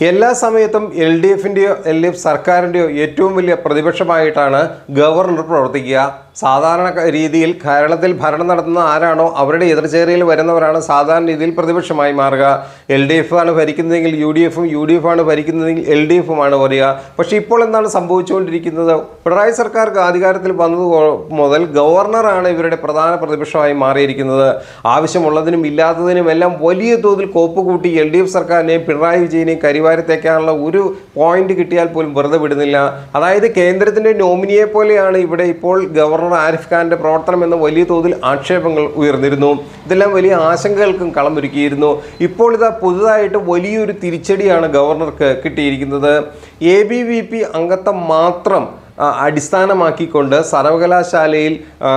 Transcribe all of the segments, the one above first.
എല്ലാ സമയത്തും L D എഫിൻ്റെയോ എൽ ഡി എഫ് സർക്കാരിൻ്റെയോ ഏറ്റവും വലിയ പ്രതിപക്ഷമായിട്ടാണ് ഗവർണർ പ്രവർത്തിക്കുക. സാധാരണ രീതിയിൽ കേരളത്തിൽ ഭരണം നടത്തുന്ന ആരാണോ അവരുടെ എതിർചേരിയിൽ വരുന്നവരാണ് സാധാരണ രീതിയിൽ പ്രതിപക്ഷമായി മാറുക. എൽ ഡി എഫ് ആണ് ഭരിക്കുന്നതെങ്കിൽ യു ഡി എഫും, യു ഡി എഫ് ആണ് ഭരിക്കുന്നതെങ്കിൽ എൽ ഡി എഫുമാണ് വരിക. പക്ഷേ ഇപ്പോൾ എന്താണ് സംഭവിച്ചുകൊണ്ടിരിക്കുന്നത്? പിണറായി സർക്കാർക്ക് അധികാരത്തിൽ വന്നത് മുതൽ ഗവർണറാണ് ഇവരുടെ പ്രധാന പ്രതിപക്ഷമായി മാറിയിരിക്കുന്നത്. ആവശ്യമുള്ളതിനും ഇല്ലാത്തതിനും എല്ലാം വലിയ തോതിൽ കോപ്പ് കൂട്ടി എൽ ഡി എഫ് സർക്കാരിനെയും പിണറായി വിജയനെയും കരിവാരത്തേക്കാനുള്ള ഒരു പോയിന്റ് കിട്ടിയാൽ പോലും വെറുതെ വിടുന്നില്ല. അതായത് കേന്ദ്രത്തിൻ്റെ നോമിനിയെ പോലെയാണ് ഇവിടെ ഇപ്പോൾ ഗവർണർ ആരിഫ് ഖാന്റെ പ്രവർത്തനം എന്ന വലിയ തോതിൽ ആക്ഷേപങ്ങൾ ഉയർന്നിരുന്നു. ഇതെല്ലാം വലിയ ആശങ്കകൾക്കും കളമൊരുക്കിയിരുന്നു. ഇപ്പോൾ ഇതാ പുതുതായിട്ട് വലിയൊരു തിരിച്ചടിയാണ് ഗവർണർക്ക് കിട്ടിയിരിക്കുന്നത്. ABVP അംഗത്വം മാത്രം അടിസ്ഥാനമാക്കിക്കൊണ്ട് സർവകലാശാലയിൽ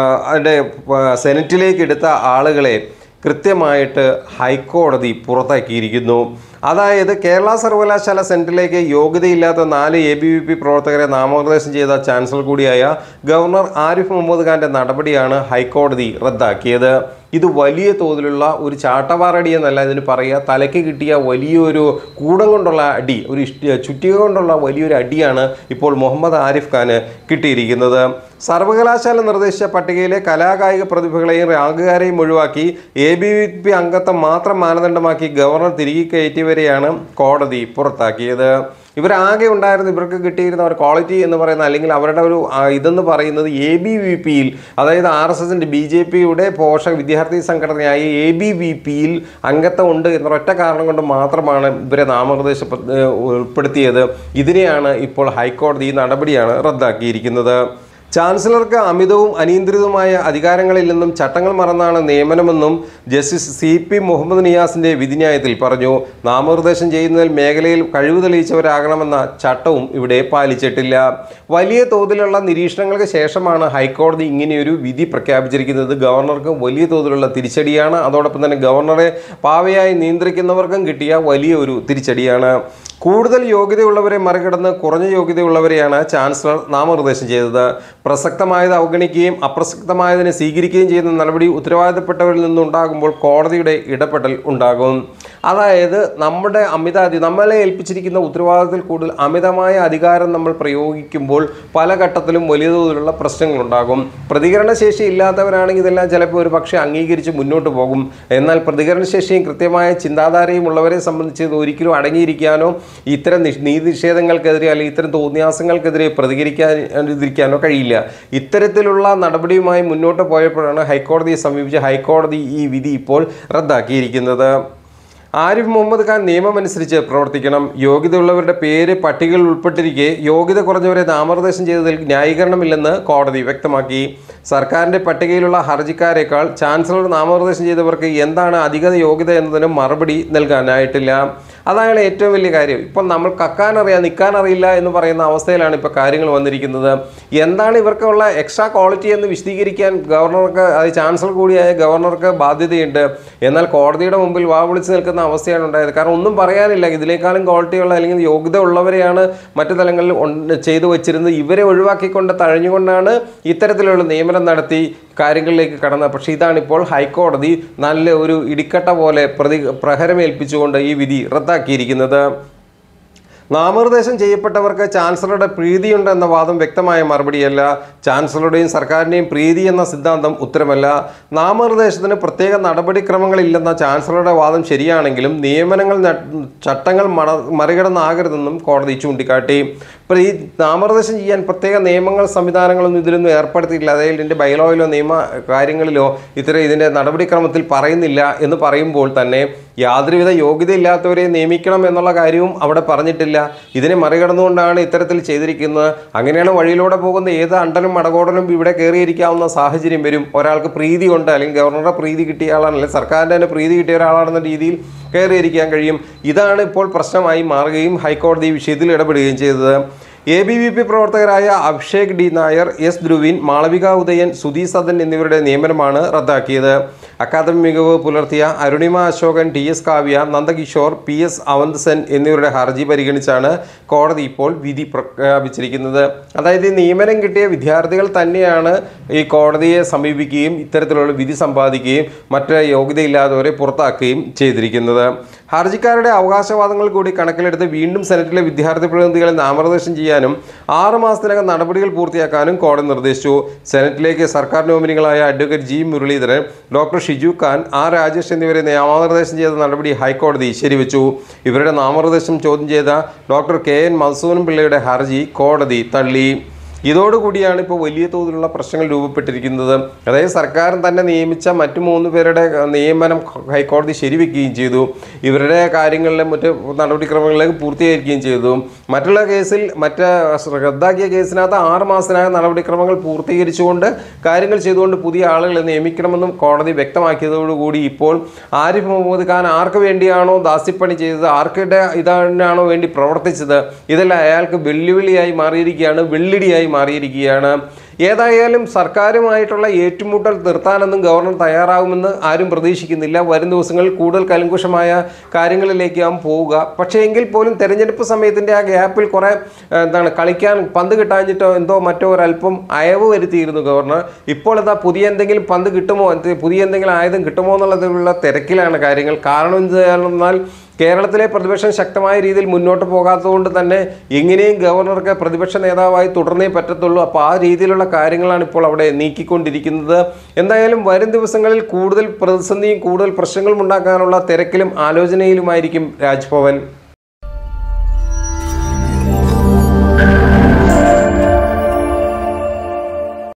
സെനറ്റിലേക്ക് എടുത്ത ആളുകളെ കൃത്യമായിട്ട് ഹൈക്കോടതി പുറത്താക്കിയിരിക്കുന്നു. അതായത് കേരള സർവകലാശാല സെനറ്റിലേക്ക് യോഗ്യതയില്ലാത്ത 4 ABVP പ്രവർത്തകരെ നാമനിർദ്ദേശം ചെയ്ത ചാൻസലർ കൂടിയായ ഗവർണർ ആരിഫ് മുഹമ്മദ് ഖാന്റെ നടപടിയാണ് ഹൈക്കോടതി റദ്ദാക്കിയത്. ഇത് വലിയ തോതിലുള്ള ഒരു ചാട്ടവാറടി എന്നല്ല ഇതിന് പറയുക, തലയ്ക്ക് കിട്ടിയ വലിയൊരു കൂടം കൊണ്ടുള്ള അടി, ഒരു ചുറ്റിക കൊണ്ടുള്ള വലിയൊരു അടിയാണ് ഇപ്പോൾ മുഹമ്മദ് ആരിഫ് ഖാന് കിട്ടിയിരിക്കുന്നത്. സർവകലാശാല നിർദ്ദേശിച്ച പട്ടികയിലെ കലാകായിക പ്രതിഭകളെയും റാങ്കുകാരെയും ഒഴിവാക്കി ABVP അംഗത്വം മാത്രം മാനദണ്ഡമാക്കി ഗവർണർ തിരികെ കയറ്റിയവരെയാണ് കോടതി പുറത്താക്കിയത്. ഇവരാകെ ഉണ്ടായിരുന്ന ഇവർക്ക് കിട്ടിയിരുന്ന ഒരു ക്വാളിറ്റി എന്ന് പറയുന്ന അല്ലെങ്കിൽ അവരുടെ ഒരു ഇതെന്ന് പറയുന്നത് ABVPയിൽ, അതായത് RSSൻ്റെ BJPയുടെ പോഷക വിദ്യാർത്ഥി സംഘടനയായ ABVPയിൽ അംഗത്വം ഉണ്ട് എന്നൊരൊറ്റ കാരണം കൊണ്ട് മാത്രമാണ് ഇവരെ നാമനിർദ്ദേശം ഉൾപ്പെടുത്തിയത്. ഇതിനെയാണ് ഇപ്പോൾ ഹൈക്കോടതി ഈ നടപടിയാണ് റദ്ദാക്കിയിരിക്കുന്നത്. ചാൻസലർക്ക് അമിതവും അനിയന്ത്രിതവുമായ അധികാരങ്ങളില്ലെന്നും ചട്ടങ്ങൾ മറന്നാണ് നിയമനമെന്നും ജസ്റ്റിസ് CP മുഹമ്മദ് നിയാസിൻ്റെ വിധിന്യായത്തിൽ പറഞ്ഞു. നാമനിർദ്ദേശം ചെയ്യുന്നതിൽ മേഖലയിൽ കഴിവ് തെളിയിച്ചവരാകണമെന്ന ചട്ടവും ഇവിടെ പാലിച്ചിട്ടില്ല. വലിയ തോതിലുള്ള നിരീക്ഷണങ്ങൾക്ക് ശേഷമാണ് ഹൈക്കോടതി ഇങ്ങനെയൊരു വിധി പ്രഖ്യാപിച്ചിരിക്കുന്നത്. ഗവർണർക്ക് വലിയ തോതിലുള്ള തിരിച്ചടിയാണ്. അതോടൊപ്പം തന്നെ ഗവർണറെ പാവയായി നിയന്ത്രിക്കുന്നവർക്കും കിട്ടിയ വലിയ ഒരു തിരിച്ചടിയാണ്. കൂടുതൽ യോഗ്യതയുള്ളവരെ മറികടന്ന് കുറഞ്ഞ യോഗ്യതയുള്ളവരെയാണ് ചാൻസലർ നാമനിർദ്ദേശം ചെയ്തത്. പ്രസക്തമായത് അവഗണിക്കുകയും അപ്രസക്തമായതിനെ സ്വീകരിക്കുകയും ചെയ്യുന്ന നടപടി ഉത്തരവാദിത്തപ്പെട്ടവരിൽ നിന്നുണ്ടാകുമ്പോൾ കോടതിയുടെ ഇടപെടൽ ഉണ്ടാകും. അതായത് നമ്മളെ ഏൽപ്പിച്ചിരിക്കുന്ന ഉത്തരവാദിത്തത്തിൽ കൂടുതൽ അമിതമായ അധികാരം നമ്മൾ പ്രയോഗിക്കുമ്പോൾ പല ഘട്ടത്തിലും വലിയ തോതിലുള്ള പ്രശ്നങ്ങളുണ്ടാകും. പ്രതികരണശേഷി ഇല്ലാത്തവരാണെങ്കിൽ ഇതെല്ലാം ചിലപ്പോൾ ഒരു പക്ഷേ അംഗീകരിച്ച് മുന്നോട്ട് പോകും. എന്നാൽ പ്രതികരണശേഷിയും കൃത്യമായ ചിന്താധാരയും ഉള്ളവരെ സംബന്ധിച്ച് ഇത് ഒരിക്കലും അടങ്ങിയിരിക്കാനോ ഇത്തരം നീതി നിഷേധങ്ങൾക്കെതിരെ അല്ലെങ്കിൽ ഇത്തരം തോന്നിയാസങ്ങൾക്കെതിരെ പ്രതികരിക്കാതിരിക്കാനോ കഴിയില്ല. ഇത്തരത്തിലുള്ള നടപടിയുമായി മുന്നോട്ട് പോയപ്പോഴാണ് ഹൈക്കോടതിയെ സമീപിച്ച് ഹൈക്കോടതി ഈ വിധി ഇപ്പോൾ റദ്ദാക്കിയിരിക്കുന്നത്. ആരിഫ് മുഹമ്മദ് ഖാൻ നിയമമനുസരിച്ച് പ്രവർത്തിക്കണം. യോഗ്യതയുള്ളവരുടെ പേര് പട്ടികയിൽ ഉൾപ്പെട്ടിരിക്കെ യോഗ്യത കുറഞ്ഞവരെ നാമനിർദ്ദേശം ചെയ്തതിൽ ന്യായീകരണമില്ലെന്ന് കോടതി വ്യക്തമാക്കി. സർക്കാരിൻ്റെ പട്ടികയിലുള്ള ഹർജിക്കാരേക്കാൾ ചാൻസലർ നാമനിർദ്ദേശം ചെയ്തവർക്ക് എന്താണ് അധിക യോഗ്യത എന്നതിന് മറുപടി നൽകാനായിട്ടില്ല. അതാണ് ഏറ്റവും വലിയ കാര്യം. ഇപ്പം നമ്മൾ കക്കാനറിയാം നിൽക്കാനറിയില്ല എന്ന് പറയുന്ന അവസ്ഥയിലാണ് ഇപ്പോൾ കാര്യങ്ങൾ വന്നിരിക്കുന്നത്. എന്താണ് ഇവർക്കുള്ള എക്സ്ട്രാ ക്വാളിറ്റി എന്ന് വിശദീകരിക്കാൻ ഗവർണർക്ക്, അത് ചാൻസലർ കൂടിയായ ഗവർണർക്ക് ബാധ്യതയുണ്ട്. എന്നാൽ കോടതിയുടെ മുമ്പിൽ വാ വിളിച്ച് നിൽക്കുന്ന അവസ്ഥയാണ് ഉണ്ടായത്. കാരണം ഒന്നും പറയാനില്ല. ഇതിനേക്കാളും ക്വാളിറ്റിയുള്ള അല്ലെങ്കിൽ യോഗ്യത ഉള്ളവരെയാണ് മറ്റു തലങ്ങളിൽ ചെയ്തു വച്ചിരുന്നത്. ഇവരെ ഒഴിവാക്കിക്കൊണ്ട് തഴഞ്ഞുകൊണ്ടാണ് ഇത്തരത്തിലുള്ള നിയമനം നടത്തി കാര്യങ്ങളിലേക്ക് കടന്നത്. പക്ഷേ ഇതാണിപ്പോൾ ഹൈക്കോടതി നല്ല ഒരു ഇടിക്കട്ട പോലെ പ്രഹരമേൽപ്പിച്ചുകൊണ്ട് ഈ വിധി റദ്ദാക്കിയിരിക്കുന്നത്. നാമനിർദ്ദേശം ചെയ്യപ്പെട്ടവർക്ക് ചാൻസലറുടെ പ്രീതിയുണ്ട് എന്ന വാദം വ്യക്തമായ മറുപടിയല്ല. ചാൻസലറുടെയും സർക്കാരിൻ്റെയും പ്രീതി എന്ന സിദ്ധാന്തം ഉത്തരമല്ല. നാമനിർദ്ദേശത്തിന് പ്രത്യേക നടപടിക്രമങ്ങളില്ലെന്ന ചാൻസലറുടെ വാദം ശരിയാണെങ്കിലും നിയമനങ്ങൾ ചട്ടങ്ങൾ മറികടന്നാകരുതെന്നും കോടതി ചൂണ്ടിക്കാട്ടി. ഇപ്പോൾ ഈ നാമനിർദ്ദേശം ചെയ്യാൻ പ്രത്യേക നിയമങ്ങൾ സംവിധാനങ്ങളൊന്നും ഇതിലൊന്നും ഏർപ്പെടുത്തിയിട്ടില്ല. അതായത് ഇതിൻ്റെ ബൈലോയിലോ നിയമ കാര്യങ്ങളിലോ ഇതിൻ്റെ നടപടിക്രമത്തിൽ പറയുന്നില്ല എന്ന് പറയുമ്പോൾ തന്നെ യാതൊരുവിധ യോഗ്യതയില്ലാത്തവരെ നിയമിക്കണം എന്നുള്ള കാര്യവും അവിടെ പറഞ്ഞിട്ടില്ല. ഇതിനെ മറികടന്നുകൊണ്ടാണ് ഇത്തരത്തിൽ ചെയ്തിരിക്കുന്നത്. അങ്ങനെയാണ് വഴിയിലൂടെ പോകുന്ന ഏത് അണ്ടനും മടകോടനും ഇവിടെ കയറിയിരിക്കാവുന്ന സാഹചര്യം വരും. ഒരാൾക്ക് പ്രീതി ഉണ്ട്, അല്ലെങ്കിൽ ഗവർണറുടെ പ്രീതി കിട്ടിയ ആളാണ്, അല്ലെങ്കിൽ സർക്കാരിൻ്റെ തന്നെ പ്രീതി കിട്ടിയ ഒരാളാണെന്ന രീതിയിൽ കയറിയിരിക്കാൻ കഴിയും. ഇതാണ് ഇപ്പോൾ പ്രശ്നമായി മാറുകയും ഹൈക്കോടതി വിഷയത്തിൽ ഇടപെടുകയും ചെയ്തത്. ABVP പ്രവർത്തകരായ അഭിഷേക് D. നായർ, S. ധ്രുവിൻ, മാളവിക ഉദയൻ, സുധി സദൻ എന്നിവരുടെ നിയമനമാണ് റദ്ദാക്കിയത്. അക്കാദമി മികവ് പുലർത്തിയ അരുണിമ അശോകൻ, TS കാവ്യ, നന്ദകിഷോർ, PS അവന്ത്സൻ എന്നിവരുടെ ഹർജി പരിഗണിച്ചാണ് കോടതി ഇപ്പോൾ വിധി പ്രഖ്യാപിച്ചിരിക്കുന്നത്. അതായത് നിയമനം കിട്ടിയ വിദ്യാർത്ഥികൾ തന്നെയാണ് ഈ കോടതിയെ സമീപിക്കുകയും ഇത്തരത്തിലുള്ള വിധി സമ്പാദിക്കുകയും മറ്റ് യോഗ്യതയില്ലാത്തവരെ പുറത്താക്കുകയും ചെയ്തിരിക്കുന്നത്. ഹർജിക്കാരുടെ അവകാശവാദങ്ങൾ കൂടി കണക്കിലെടുത്ത് വീണ്ടും സെനറ്റിലെ വിദ്യാർത്ഥി പ്രതിനിധികളെ നാമനിർദ്ദേശം ചെയ്യാനും 6 മാസത്തിനകം നടപടികൾ പൂർത്തിയാക്കാനും കോടതി നിർദ്ദേശിച്ചു. സെനറ്റിലേക്ക് സർക്കാർ നോമിനികളായ advocate G Muraleedharan, doctor Shiju Khan, R Rajesh എന്നിവരെ നാമനിർദ്ദേശം ചെയ്ത നടപടി ഹൈക്കോടതി ശരിവെച്ചു. ഇവരുടെ നാമനിർദ്ദേശം ചോദ്യം ചെയ്ത ഡോക്ടർ KN മധുസൂദൻ പിള്ളയുടെ ഹർജി കോടതി തള്ളി. ഇതോടുകൂടിയാണ് ഇപ്പോൾ വലിയ തോതിലുള്ള പ്രശ്നങ്ങൾ രൂപപ്പെട്ടിരിക്കുന്നത്. അതായത് സർക്കാർ തന്നെ നിയമിച്ച മറ്റു 3 പേരുടെ നിയമനം ഹൈക്കോടതി ശരിവെക്കുകയും ചെയ്തു. ഇവരുടെ കാര്യങ്ങളിലെ മറ്റ് നടപടിക്രമങ്ങളിലേക്ക് പൂർത്തീകരിക്കുകയും ചെയ്തു. മറ്റുള്ള കേസിൽ റദ്ദാക്കിയ കേസിനകത്ത് 6 മാസത്തിനകം നടപടിക്രമങ്ങൾ പൂർത്തീകരിച്ചുകൊണ്ട് കാര്യങ്ങൾ ചെയ്തുകൊണ്ട് പുതിയ ആളുകളെ നിയമിക്കണമെന്നും കോടതി വ്യക്തമാക്കിയതോടുകൂടി ഇപ്പോൾ ആരിഫ് മുഹമ്മദ് ഖാൻ ആർക്ക് വേണ്ടിയാണോ ദാസ്യപ്പണി ചെയ്തത്, ആർക്കിടെ ഇതാണോ വേണ്ടി പ്രവർത്തിച്ചത്, ഇതെല്ലാം അയാൾക്ക് വെല്ലുവിളിയായി മാറിയിരിക്കുകയാണ്, വെള്ളിടിയായി മാറിയിരിക്കുകയാണ്. ഏതായാലും സർക്കാരുമായിട്ടുള്ള ഏറ്റുമുട്ടൽ നിർത്താനൊന്നും ഗവർണർ തയ്യാറാകുമെന്ന് ആരും പ്രതീക്ഷിക്കുന്നില്ല. വരും ദിവസങ്ങളിൽ കൂടുതൽ കലങ്കുഷമായ കാര്യങ്ങളിലേക്കാവും പോവുക. പക്ഷേ എങ്കിൽ പോലും തെരഞ്ഞെടുപ്പ് സമയത്തിൻ്റെ ആ ഗ്യാപ്പിൽ കുറേ കളിക്കാൻ പന്ത് കിട്ടാഞ്ഞിട്ടോ എന്തോ മറ്റോ ഒരല്പം അയവ് വരുത്തിയിരുന്നു ഗവർണർ. ഇപ്പോൾ എന്താ പുതിയ എന്തെങ്കിലും പന്ത് കിട്ടുമോ, പുതിയ എന്തെങ്കിലും ആയുധം കിട്ടുമോ എന്നുള്ളതിലുള്ള തിരക്കിലാണ് കാര്യങ്ങൾ. കാരണം എന്നാൽ കേരളത്തിലെ പ്രതിപക്ഷം ശക്തമായ രീതിയിൽ മുന്നോട്ട് പോകാത്തതുകൊണ്ട് തന്നെ എങ്ങനെയും ഗവർണർക്ക് പ്രതിപക്ഷ നേതാവായി തുടർന്നേ പറ്റത്തുള്ളൂ. അപ്പോൾ ആ രീതിയിലുള്ള കാര്യങ്ങളാണ് ഇപ്പോൾ അവിടെ നീക്കിക്കൊണ്ടിരിക്കുന്നത്. എന്തായാലും വരും ദിവസങ്ങളിൽ കൂടുതൽ പ്രതിസന്ധിയും കൂടുതൽ പ്രശ്നങ്ങളും ഉണ്ടാക്കാനുള്ള തിരക്കിലും ആലോചനയിലുമായിരിക്കും രാജ്ഭവൻ.